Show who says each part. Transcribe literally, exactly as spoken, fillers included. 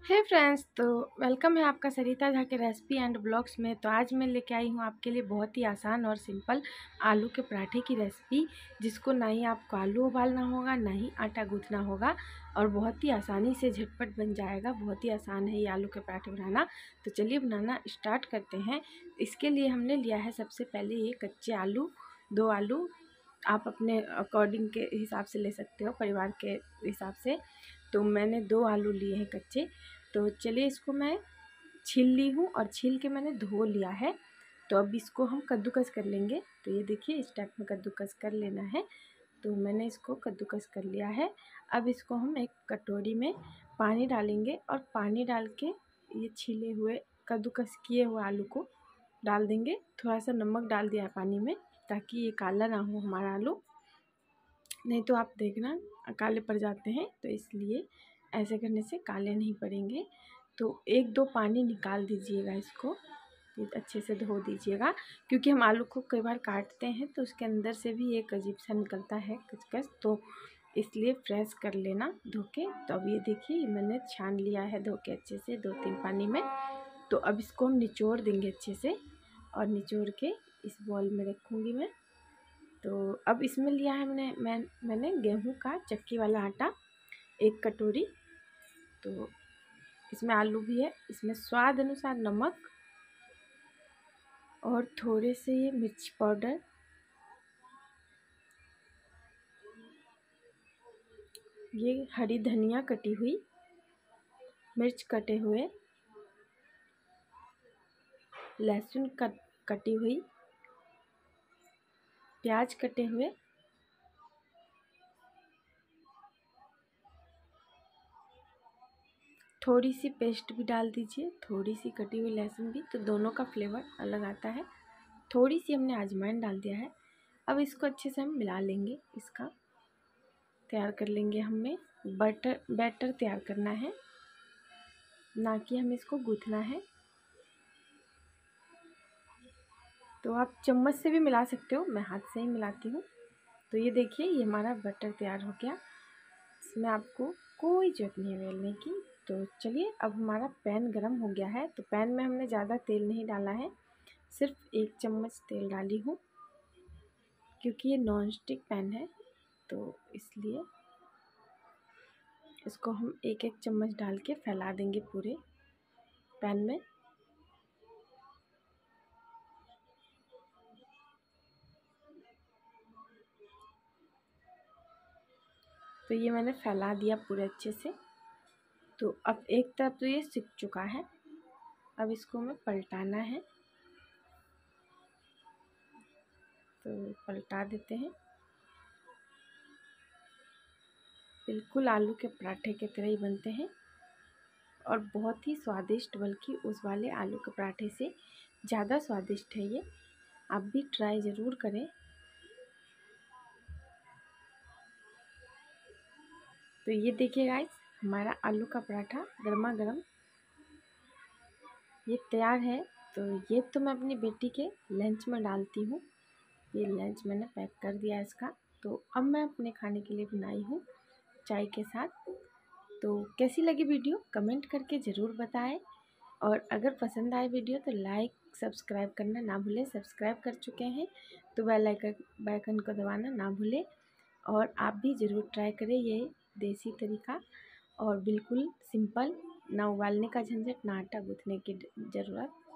Speaker 1: हे friends, तो welcome है आपका सरिता झा के रेसिपी एंड ब्लॉग्स में। तो आज मैं लेके आई हूँ आपके लिए बहुत ही आसान और सिंपल आलू के पराठे की रेसिपी, जिसको ना ही आपको आलू उबालना होगा ना ही आटा गूँथना होगा और बहुत ही आसानी से झटपट बन जाएगा। बहुत ही आसान है ये आलू के पराठे बनाना। तो चलिए बनाना स्टार्ट करते हैं। इसके लिए हमने लिया है सबसे पहले ये कच्चे आलू, दो आलू। आप अपने अकॉर्डिंग के हिसाब से ले सकते हो, परिवार के हिसाब से। तो मैंने दो आलू लिए हैं कच्चे। तो चलिए इसको मैं छील ली हूँ और छील के मैंने धो लिया है। तो अब इसको हम कद्दूकस कर लेंगे। तो ये देखिए, इस टाइप में कद्दूकस कर लेना है। तो मैंने इसको कद्दूकस कर लिया है। अब इसको हम एक कटोरी में पानी डालेंगे और पानी डाल के ये छीले हुए कद्दूकस किए हुए आलू को डाल देंगे। थोड़ा सा नमक डाल दिया पानी में ताकि ये काला ना हो हमारा आलू, नहीं तो आप देखना काले पड़ जाते हैं। तो इसलिए ऐसे करने से काले नहीं पड़ेंगे। तो एक दो पानी निकाल दीजिएगा, इसको अच्छे से धो दीजिएगा, क्योंकि हम आलू को कई बार काटते हैं तो उसके अंदर से भी एक अजीब सा निकलता है कचकच, तो इसलिए फ्रेश कर लेना धो के। तो अब ये देखिए, मैंने छान लिया है धो के अच्छे से दो तीन पानी में। तो अब इसको हम निचोड़ देंगे अच्छे से और निचोड़ के इस बॉल में रखूँगी मैं। तो अब इसमें लिया है मैंने मैं मैंने गेहूं का चक्की वाला आटा एक कटोरी। तो इसमें आलू भी है, इसमें स्वाद अनुसार नमक और थोड़े से ये मिर्च पाउडर, ये हरी धनिया कटी हुई, मिर्च कटे हुए, लहसुन कट कटी हुई, प्याज कटे हुए, थोड़ी सी पेस्ट भी डाल दीजिए, थोड़ी सी कटी हुई लहसुन भी, तो दोनों का फ्लेवर अलग आता है। थोड़ी सी हमने अजवाइन डाल दिया है। अब इसको अच्छे से हम मिला लेंगे, इसका तैयार कर लेंगे। हमें बटर बैटर तैयार करना है, ना कि हमें इसको गूँथना है। तो आप चम्मच से भी मिला सकते हो, मैं हाथ से ही मिलाती हूँ। तो ये देखिए, ये हमारा बटर तैयार हो गया। इसमें आपको कोई जरूरत नहीं है बेलने की। तो चलिए, अब हमारा पैन गरम हो गया है। तो पैन में हमने ज़्यादा तेल नहीं डाला है, सिर्फ एक चम्मच तेल डाली हूँ, क्योंकि ये नॉन स्टिक पैन है। तो इसलिए इसको हम एक एक चम्मच डाल के फैला देंगे पूरे पैन में। तो ये मैंने फैला दिया पूरे अच्छे से। तो अब एक तरफ तो ये सिक चुका है, अब इसको हमें पलटाना है। तो पलटा देते हैं। बिल्कुल आलू के पराठे की तरह ही बनते हैं और बहुत ही स्वादिष्ट, बल्कि उस वाले आलू के पराठे से ज़्यादा स्वादिष्ट है ये। आप भी ट्राई ज़रूर करें। तो ये देखिए गाइस, हमारा आलू का पराठा गर्मा गर्म ये तैयार है। तो ये तो मैं अपनी बेटी के लंच में डालती हूँ। ये लंच मैंने पैक कर दिया इसका। तो अब मैं अपने खाने के लिए बनाई हूँ चाय के साथ। तो कैसी लगी वीडियो कमेंट करके ज़रूर बताएं, और अगर पसंद आए वीडियो तो लाइक सब्सक्राइब करना ना भूलें। सब्सक्राइब कर चुके हैं तो बेल आइकन आइकन को दबाना ना भूलें। और आप भी ज़रूर ट्राई करें ये देसी तरीका, और बिल्कुल सिंपल, ना उबालने का झंझट ना आटा गूँथने की ज़रूरत।